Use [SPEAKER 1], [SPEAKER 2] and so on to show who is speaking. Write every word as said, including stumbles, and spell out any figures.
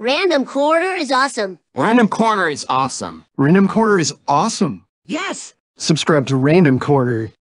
[SPEAKER 1] Random Corner is awesome.
[SPEAKER 2] Random Corner is awesome.
[SPEAKER 3] Random Corner is awesome.
[SPEAKER 4] Yes!
[SPEAKER 3] Subscribe to Random Corner.